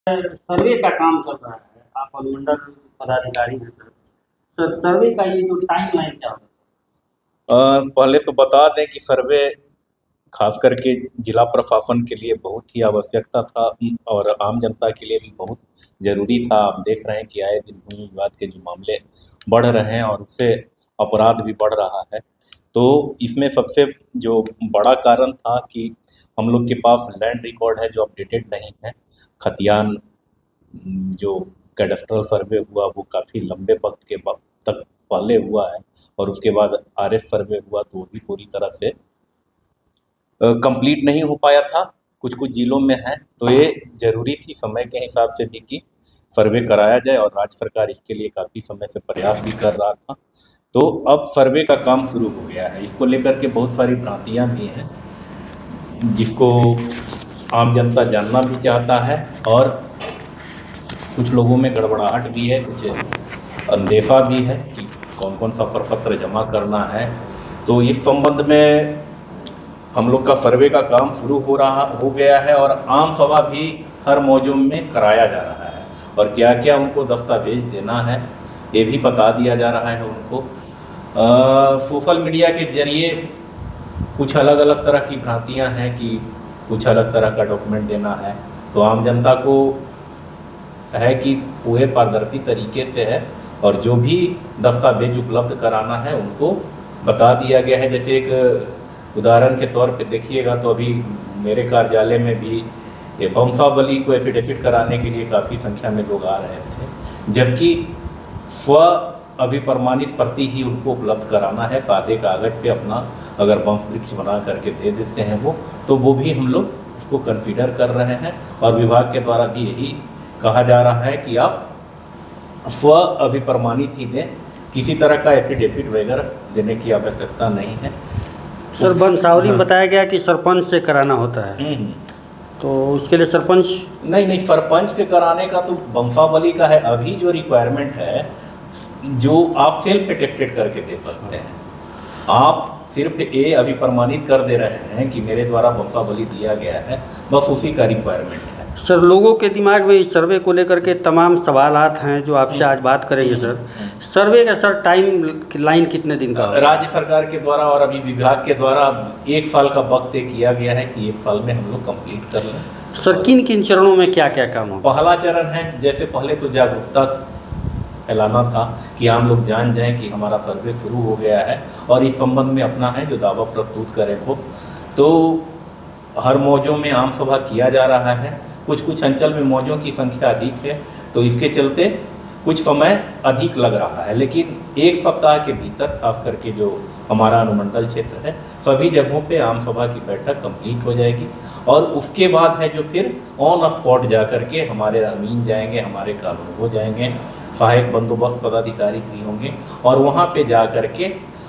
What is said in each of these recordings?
सर्वे का काम चल रहा है, आप अनुमंडल पदाधिकारी हैं सर। सर सर्वे का ये जो टाइम लाइन क्या होगा पहले तो बता दें कि सर्वे खास करके जिला प्रशासन के लिए बहुत ही आवश्यकता था और आम जनता के लिए भी बहुत ज़रूरी था। आप देख रहे हैं कि आए दिन भूमि विवाद के जो मामले बढ़ रहे हैं और उससे अपराध भी बढ़ रहा है। तो इसमें सबसे जो बड़ा कारण था कि हम लोग के पास लैंड रिकॉर्ड है जो अपडेटेड नहीं है। खतियान जो कैडस्ट्रल सर्वे हुआ वो काफ़ी लंबे वक्त के तक पहले हुआ है और उसके बाद आरएस सर्वे हुआ तो वो भी पूरी तरह से कंप्लीट नहीं हो पाया था। कुछ कुछ ज़िलों में है तो ये ज़रूरी थी समय के हिसाब से भी कि सर्वे कराया जाए और राज्य सरकार इसके लिए काफ़ी समय से प्रयास भी कर रहा था। तो अब सर्वे का काम शुरू हो गया है। इसको लेकर के बहुत सारी भ्रांतियाँ भी हैं जिसको आम जनता जानना भी चाहता है और कुछ लोगों में गड़बड़ाहट भी है, कुछ अंदेशा भी है कि कौन कौन सा प्रपत्र जमा करना है। तो इस संबंध में हम लोग का सर्वे का काम शुरू हो गया है और आम सभा भी हर मौजूद में कराया जा रहा है और क्या क्या उनको दस्तावेज देना है ये भी बता दिया जा रहा है उनको। सोशल मीडिया के जरिए कुछ अलग अलग तरह की भ्रांतियां हैं कि कुछ अलग तरह का डॉक्यूमेंट देना है, तो आम जनता को है कि पूरे पारदर्शी तरीके से है और जो भी दस्तावेज उपलब्ध कराना है उनको बता दिया गया है। जैसे एक उदाहरण के तौर पे देखिएगा तो अभी मेरे कार्यालय में भी वंशावली को एफिडेविट कराने के लिए काफ़ी संख्या में लोग आ रहे थे, जबकि स्व अभिप्रमाणित प्रति ही उनको उपलब्ध कराना है। सादे कागज़ पे अपना अगर वंश वृक्ष बना करके दे देते हैं वो, तो वो भी हम लोग उसको कंसीडर कर रहे हैं और विभाग के द्वारा भी यही कहा जा रहा है कि आप स्व अभिप्रमाणित ही दें, किसी तरह का एफिडेविट वगैरह देने की आवश्यकता नहीं है। सर वंशावली में बताया गया कि सरपंच से कराना होता है, तो उसके लिए सरपंच नहीं, सरपंच से कराने का तो वंशावली का है। अभी जो रिक्वायरमेंट है जो आप सेल्फ अटेस्टेड करके दे सकते हैं, आप सिर्फ ये अभिप्रमाणित कर दे रहे हैं कि मेरे द्वारा वंशावली दिया गया है, बस उसी का रिक्वायरमेंट है। सर लोगों के दिमाग में इस सर्वे को लेकर के तमाम सवालात हैं जो आपसे आज बात करेंगे। सर सर्वे का सर टाइम लाइन कितने दिन का? राज्य सरकार के द्वारा और अभी विभाग के द्वारा 1 साल का वक्त तय किया गया है कि 1 साल में हम लोग कंप्लीट कर लें। सर किन किन चरणों में क्या क्या काम हो? पहला चरण है, जैसे पहले तो जागरूकता फैलाना था कि आम लोग जान जाएं कि हमारा सर्वे शुरू हो गया है और इस संबंध में अपना है जो दावा प्रस्तुत करें वो। तो हर मौजों में आम सभा किया जा रहा है। कुछ कुछ अंचल में मौजों की संख्या अधिक है तो इसके चलते कुछ समय अधिक लग रहा है, लेकिन 1 सप्ताह के भीतर खास करके जो हमारा अनुमंडल क्षेत्र है सभी जगहों पे आम सभा की बैठक कंप्लीट हो जाएगी और उसके बाद है जो फिर ऑन स्पॉट जा कर के हमारे अमीन जाएंगे, हमारे कानून हो जाएंगे, सहायक बंदोबस्त पदाधिकारी भी होंगे और वहाँ पे जा कर के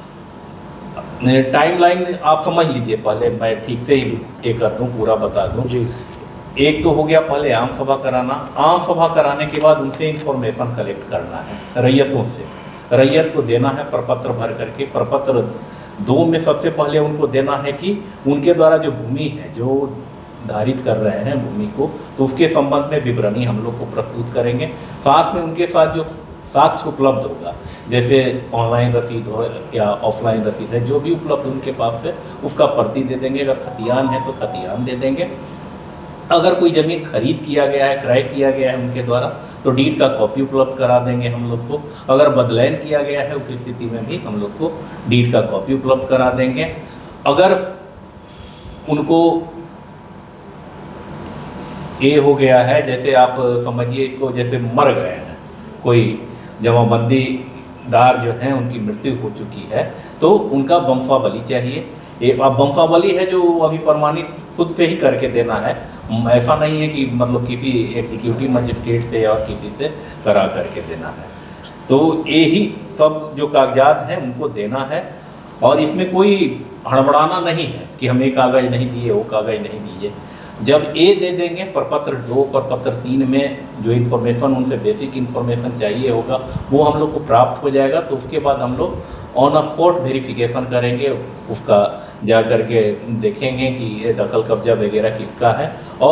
टाइमलाइन आप समझ लीजिए। पहले मैं ठीक से ही ये कर दूँ, पूरा बता दूँ जी। एक तो हो गया पहले आम सभा कराना, आम सभा कराने के बाद उनसे इंफॉर्मेशन कलेक्ट करना है, रैयतों से रैयत को देना है प्रपत्र भर करके। प्रपत्र 2 में सबसे पहले उनको देना है कि उनके द्वारा जो भूमि है जो धारित कर रहे हैं भूमि को, तो उसके संबंध में विवरणी हम लोग को प्रस्तुत करेंगे। साथ में उनके साथ जो साक्ष्य उपलब्ध होगा, जैसे ऑनलाइन रसीद हो या ऑफलाइन रसीद है, जो भी उपलब्ध उनके पास है उसका प्रति दे देंगे। अगर खतियान है तो खतियान दे देंगे। अगर कोई ज़मीन खरीद किया गया है, क्रय किया गया है उनके द्वारा, तो डीड का कॉपी उपलब्ध करा देंगे हम लोग को। अगर बदलैन किया गया है उस स्थिति में भी हम लोग को डीड का कॉपी उपलब्ध करा देंगे। अगर उनको ये हो गया है, जैसे आप समझिए इसको, जैसे मर गए हैं, कोई जमाबंदीदार जो हैं उनकी मृत्यु हो चुकी है, तो उनका वंशावली चाहिए। ये अब वंशावली है जो अभी प्रमाणित खुद से ही करके देना है, ऐसा नहीं है कि मतलब किसी एग्जीक्यूटिव मजिस्ट्रेट से या किसी से करा करके देना है। तो यही सब जो कागजात हैं उनको देना है और इसमें कोई हड़बड़ाना नहीं है कि हम ये कागज़ नहीं दिए वो कागज़ नहीं दिए। जब ये दे देंगे प्रपत्र 2 प्रपत्र 3 में जो इन्फॉर्मेशन उनसे बेसिक इन्फॉर्मेशन चाहिए होगा वो हम लोग को प्राप्त हो जाएगा। तो उसके बाद हम लोग ऑन स्पॉट वेरिफिकेशन करेंगे, उसका जा कर के देखेंगे कि ये दखल कब्जा वगैरह किसका है और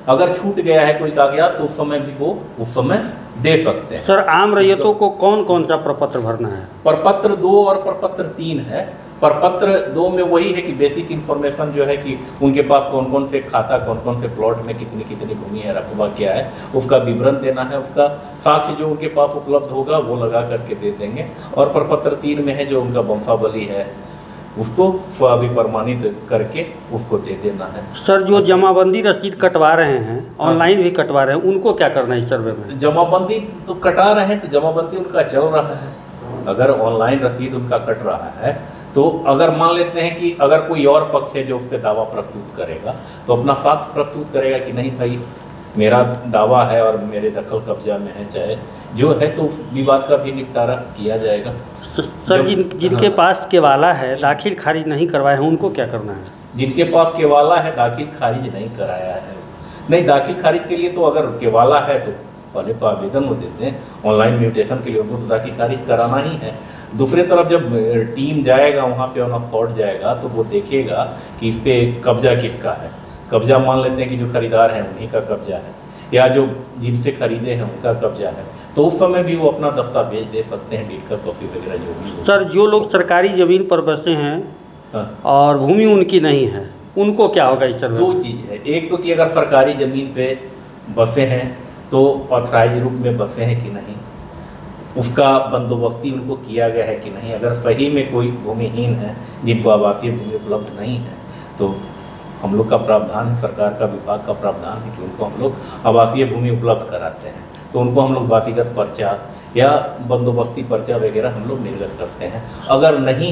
अगर छूट गया है कोई कागजात तो उस समय भी वो उस समय दे सकते हैं। सर आम रैयतों को कौन कौन सा प्रपत्र भरना है? प्रपत्र 2 और प्रपत्र 3 है। प्रपत्र 2 में वही है कि बेसिक इन्फॉर्मेशन जो है कि उनके पास कौन कौन से खाता, कौन कौन से प्लॉट में कितनी कितनी भूमि है, रकबा क्या है, उसका विवरण देना है। उसका साक्ष्य जो उनके पास उपलब्ध होगा वो लगा करके दे देंगे। और प्रपत्र 3 में है जो उनका वंशावली है उसको भी प्रमाणित करके उसको दे देना है। सर जो जमाबंदी रसीद कटवा रहे हैं, ऑनलाइन भी कटवा रहे हैं, उनको क्या करना है इस सर्वे में? जमाबंदी तो कटा रहे हैं तो जमाबंदी उनका चल रहा है। अगर ऑनलाइन रसीद उनका कट रहा है तो अगर मान लेते हैं कि अगर कोई और पक्ष है जो उस पर दावा प्रस्तुत करेगा तो अपना साक्ष्य प्रस्तुत करेगा कि नहीं भाई मेरा दावा है और मेरे दखल कब्जा में है, चाहे जो है, तो उस विवाद का भी निपटारा किया जाएगा। सर जिनके पास केवाला है, दाखिल खारिज नहीं करवाए हैं, उनको क्या करना है? जिनके पास केवाला है, दाखिल खारिज नहीं कराया है, नहीं दाखिल खारिज के लिए तो अगर केवाला है तो पहले तो आवेदन वो देते हैं ऑनलाइन म्यूटेशन के लिए, उनको तो दाखिल खारिज कराना ही है। दूसरी तरफ जब टीम जाएगा वहाँ पे ऑन स्पॉट जाएगा तो वो देखेगा कि इस पर कब्जा किसका है। कब्जा मान लेते हैं कि जो खरीदार हैं उन्हीं का कब्जा है या जो जिनसे खरीदे हैं उनका कब्जा है, तो उस समय भी वो अपना दस्तावेज दे सकते हैं, डीड का कॉपी वगैरह जो भी। सर जो लोग सरकारी ज़मीन पर बसे हैं और भूमि उनकी नहीं है, उनको क्या होगा इस सर्वे? 2 चीज़ है। एक तो कि अगर सरकारी ज़मीन पे बसे हैं तो ऑथराइज रूप में बसे हैं कि नहीं, उसका बंदोबस्ती उनको किया गया है कि नहीं। अगर सही में कोई भूमिहीन है जिनको आवासीय भूमि उपलब्ध नहीं है तो हम लोग का प्रावधान है, सरकार का विभाग का प्रावधान है कि उनको हम लोग आवासीय भूमि उपलब्ध कराते हैं। तो उनको हम लोग वासीगत पर्चा या बंदोबस्ती पर्चा वगैरह हम लोग निर्गत करते हैं। अगर नहीं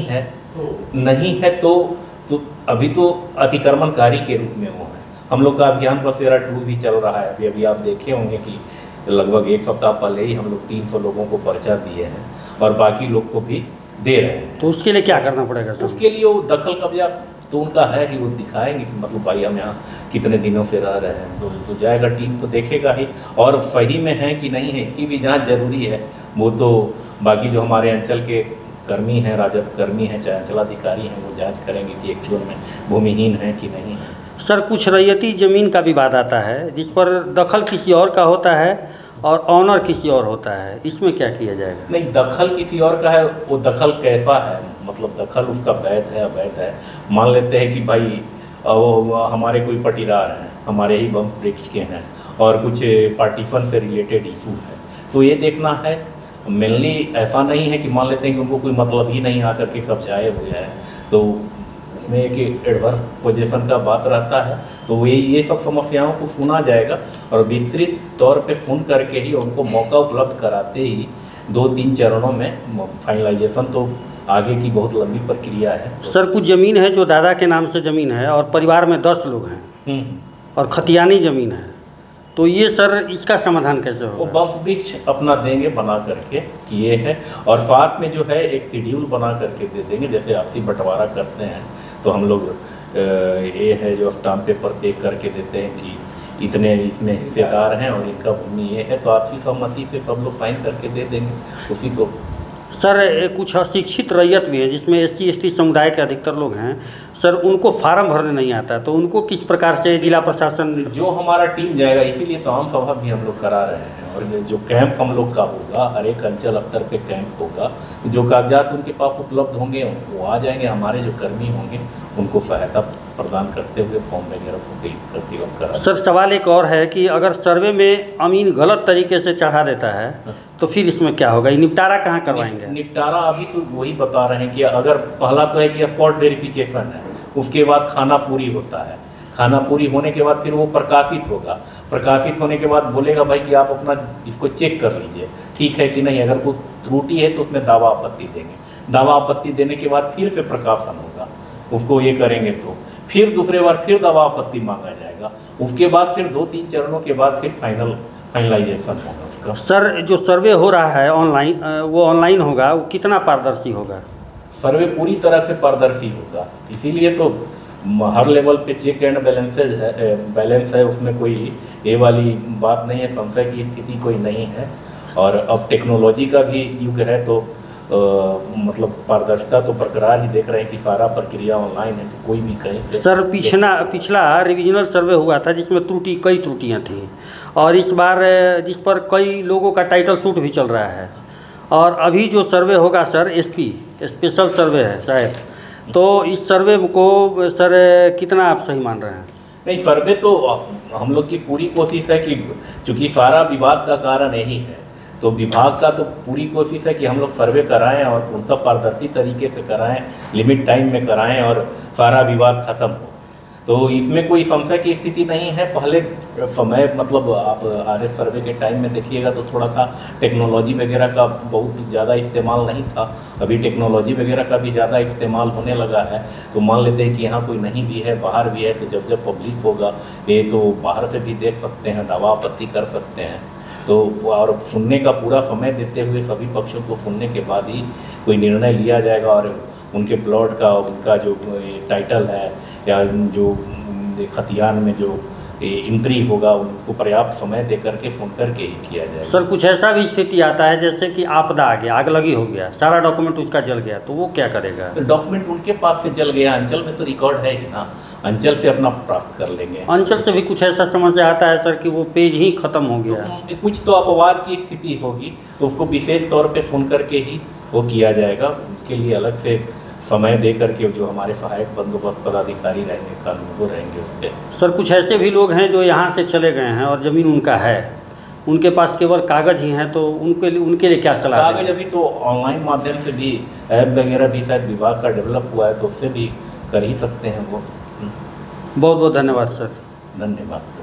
है तो अभी तो अतिक्रमणकारी के रूप में वो है। हम लोग का अभियान बसेरा 2 भी चल रहा है। अभी आप देखे होंगे कि लगभग 1 सप्ताह पहले ही हम लोग 300 लोगों को पर्चा दिए हैं और बाकी लोग को भी दे रहे हैं। तो उसके लिए क्या करना पड़ेगा सर? उसके लिए वो दखल कब्जा तो उनका है ही, वो दिखाएंगे कि मतलब भाई हम यहाँ कितने दिनों से रह रहे हैं, तो जाएगा टीम तो देखेगा ही, और सही में है कि नहीं है इसकी भी जांच जरूरी है। वो तो बाकी जो हमारे अंचल के कर्मी हैं, राजस्व कर्मी हैं, चाहे अंचलाधिकारी हैं, वो जांच करेंगे कि एक्चुअल में भूमिहीन है कि नहीं है। सर कुछ रैयती ज़मीन का विवाद आता है जिस पर दखल किसी और का होता है और ऑनर किसी और होता है, इसमें क्या किया जाएगा? नहीं, दखल किसी और का है, वो दखल कैसा है, मतलब दखल उसका वैध है अवैध है। मान लेते हैं कि भाई वो हमारे कोई पटीदार हैं, हमारे ही बम वृक्ष के हैं और कुछ पार्टीशन से रिलेटेड इशू है, तो ये देखना है। मेनली ऐसा नहीं है कि मान लेते हैं कि उनको कोई मतलब ही नहीं आकर के कब्जाए हुए है, तो उसमें एक एडवर्स पोजीशन का बात रहता है। तो ये सब समस्याओं को सुना जाएगा और विस्तृत तौर पे सुन करके ही उनको मौका उपलब्ध कराते ही 2-3 चरणों में फाइनलाइजेशन, तो आगे की बहुत लंबी प्रक्रिया है। सर कुछ ज़मीन है जो दादा के नाम से ज़मीन है और परिवार में 10 लोग हैं और खतियानी ज़मीन है, तो ये सर इसका समाधान कैसे होगा? वो बम वृक्ष अपना देंगे बना करके कि ये है, और साथ में जो है एक शेड्यूल बना करके दे देंगे। जैसे आपसी बंटवारा करते हैं तो हम लोग ये है जो स्टाम्प पेपर पे करके देते हैं कि इतने इसमें हिस्सेदार हैं और इनका भूमि ये है, तो आपसी सहमति से सब लोग साइन करके दे देंगे उसी को। सर कुछ अशिक्षित रैयत भी हैं जिसमें SC ST समुदाय के अधिकतर लोग हैं, सर उनको फार्म भरने नहीं आता, तो उनको किस प्रकार से जिला प्रशासन? जो हमारा टीम जाएगा, इसीलिए तो आम सभा भी हम लोग करा रहे हैं, और जो कैंप हम लोग का होगा, हर एक अंचल स्तर पे कैंप होगा, जो कागजात उनके पास उपलब्ध होंगे वो आ जाएंगे। हमारे जो कर्मी होंगे उनको सहायता प्रदान करते हुए फॉर्म वगैरह फिल करा। सर सवाल एक और है कि अगर सर्वे में अमीन गलत तरीके से चढ़ा देता है तो फिर इसमें क्या होगा? निपटारा कहाँ करवाएंगे? निपटारा अभी तो वही बता रहे हैं कि अगर पहला तो है कि स्पॉट वेरिफिकेशन है, उसके बाद खाना पूरी होता है, खाना पूरी होने के बाद फिर वो प्रकाशित होगा, प्रकाशित होने के बाद बोलेगा भाई कि आप अपना इसको चेक कर लीजिए ठीक है कि नहीं। अगर कोई त्रुटि है तो उसमें दावा आपत्ति देंगे, दावा आपत्ति देने के बाद फिर से प्रकाशन होगा, उसको ये करेंगे तो फिर दूसरे बार फिर दावा आपत्ति मांगा जाएगा, उसके बाद फिर 2-3 चरणों के बाद फिर फाइनलाइजेशन होगा उसका। सर जो सर्वे हो रहा है ऑनलाइन, वो ऑनलाइन होगा, वो कितना पारदर्शी होगा? सर्वे पूरी तरह से पारदर्शी होगा, इसीलिए तो हर लेवल पे चेक एंड बैलेंस है, उसमें कोई ये वाली बात नहीं है, संशय की स्थिति कोई नहीं है। और अब टेक्नोलॉजी का भी युग है, तो मतलब पारदर्शिता तो बरकरार ही देख रहे हैं कि सारा प्रक्रिया ऑनलाइन है, तो कोई भी कहीं से सर पिछला रिविजनल सर्वे हुआ था जिसमें कई त्रुटियां थी, और इस बार जिस पर कई लोगों का टाइटल सूट भी चल रहा है, और अभी जो सर्वे होगा सर स्पेशल सर्वे है शायद, तो इस सर्वे को सर कितना आप सही मान रहे हैं? नहीं, सर्वे तो हम लोग की पूरी कोशिश है कि चूँकि सारा विवाद का कारण यही है, तो विभाग का तो पूरी कोशिश है कि हम लोग सर्वे कराएं और पूर्णतः पारदर्शी तरीके से कराएं, लिमिट टाइम में कराएं और सारा विवाद ख़त्म हो। तो इसमें कोई संशय की स्थिति नहीं है। पहले समय मतलब आप आरएस सर्वे के टाइम में देखिएगा तो थोड़ा सा टेक्नोलॉजी वगैरह का बहुत ज़्यादा इस्तेमाल नहीं था, अभी टेक्नोलॉजी वगैरह का भी ज़्यादा इस्तेमाल होने लगा है। तो मान लेते हैं कि यहाँ कोई नहीं भी है, बाहर भी है, तो जब पब्लिश होगा ये तो बाहर से भी देख सकते हैं, दावा आपत्ति कर सकते हैं। तो और सुनने का पूरा समय देते हुए सभी पक्षों को सुनने के बाद ही कोई निर्णय लिया जाएगा, और उनके प्लॉट का उनका जो टाइटल है या जो खतियान में जो एंट्री होगा उनको पर्याप्त समय दे करके सुन करके ही किया जाएगा। सर कुछ ऐसा भी स्थिति आता है जैसे कि आपदा आ गया, आग लगी हो गया, सारा डॉक्यूमेंट उसका जल गया, तो वो क्या करेगा? तो डॉक्यूमेंट उनके पास से जल गया, अंचल में तो रिकॉर्ड है ही ना, अंचल से अपना प्राप्त कर लेंगे। अंचल से भी कुछ ऐसा समस्या आता है सर कि वो पेज ही खत्म हो गया? तो कुछ तो अपवाद की स्थिति होगी तो उसको विशेष तौर पे सुन करके ही वो किया जाएगा। उसके लिए अलग से समय दे करके जो हमारे सहायक बंदोबस्त पदाधिकारी रहेंगे, कानून वो रहेंगे उस पर। सर कुछ ऐसे भी लोग हैं जो यहाँ से चले गए हैं और ज़मीन उनका है, उनके पास केवल कागज़ ही हैं, तो उनके लिए क्या सलाह कागज़ अभी तो ऑनलाइन माध्यम से भी ऐप वगैरह भी शायद विभाग का डेवलप हुआ है, तो उससे भी कर ही सकते हैं वो। बहुत बहुत धन्यवाद सर। धन्यवाद।